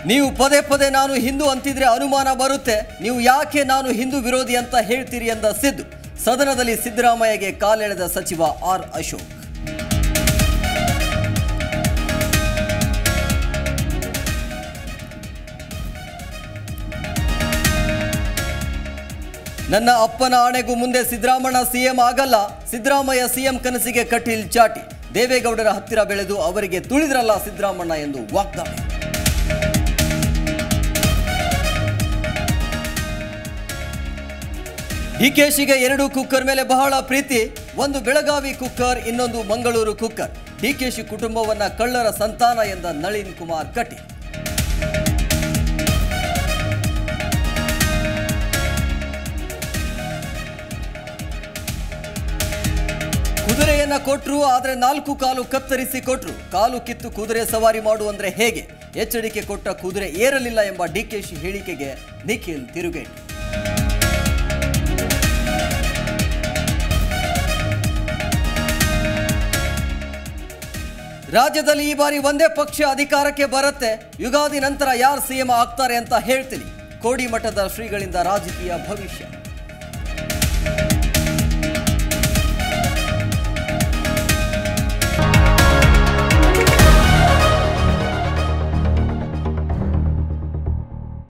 ನೀವು ಪದೇ ಪದೇ ನಾನು ಹಿಂದೂ ಅಂತಿದ್ರೆ ಅನುಮಾನ ಬರುತ್ತೆ, ನೀವು ಯಾಕೆ ನಾನು ಹಿಂದೂ ವಿರೋಧಿ ಅಂತ ಹೇಳ್ತೀರಿ ಎಂದ ಸಿದ್ದು. ಸದನದಲ್ಲಿ ಸಿದ್ದರಾಮಯ್ಯಗೆ ಕಾಲೆಳೆದ ಸಚಿವ ಆರ್ ಅಶೋಕ್. ನನ್ನ ಅಪ್ಪನ ಆಣೆಗೂ ಮುಂದೆ ಸಿದ್ದರಾಮಣ್ಣ ಸಿಎಂ ಆಗಲ್ಲ. ಸಿದ್ದರಾಮಯ್ಯ ಸಿಎಂ ಕನಸಿಗೆ ಕಟೀಲ್ ಚಾಟಿ. ದೇವೇಗೌಡರ ಹತ್ತಿರ ಬೆಳೆದು ಅವರಿಗೆ ತುಳಿದ್ರಲ್ಲ ಸಿದ್ದರಾಮಣ್ಣ ಎಂದು ವಾಗ್ದಾಳಿ. ಡಿಕೆಶಿಗೆ 2 ಕುಕ್ಕರ್ ಮೇಲೆ ಬಹಳ ಪ್ರೀತಿ. ಒಂದು ಬೆಳಗಾವಿ ಕುಕ್ಕರ್, ಇನ್ನೊಂದು ಮಂಗಳೂರು ಕುಕ್ಕರ್. ಡಿಕೆಶಿ ಕುಟುಂಬವನ್ನ ಕಳ್ಳರ ಸಂತಾನ ಎಂದ ನಳಿನ್ ಕುಮಾರ್ ಕಟೀಲ್. ಕುದುರೆಯನ್ನ ಕೊಟ್ರು, ಆದ್ರೆ 4 ಕಾಲು ಕತ್ತರಿಸಿ ಕೊಟ್ರು. ಕಾಲು ಕಿತ್ತು ಕುದುರೆ ಸವಾರಿ ಮಾಡು ಅಂದ್ರೆ ಹೇಗೆ? ಎಚ್ಚರಿಕೆ ಕೊಟ್ಟ ಕುದುರೆ ಏರಲಿಲ್ಲ ಎಂಬ ಡಿಕೆಶಿ ಹೇಳಿಕೆಗೆ ನಿಖಿಲ್ ತಿರುಗೇಟು. ರಾಜ್ಯದಲ್ಲಿ ಈ ಬಾರಿ ಒಂದೇ ಪಕ್ಷ ಅಧಿಕಾರಕ್ಕೆ ಬರುತ್ತೆ. ಯುಗಾದಿ ನಂತರ ಯಾರು ಸಿಎಂ ಆಗ್ತಾರೆ ಅಂತ ಹೇಳ್ತೀನಿ. ಕೋಡಿಮಠದ ಶ್ರೀಗಳಿಂದ ರಾಜಕೀಯ ಭವಿಷ್ಯ.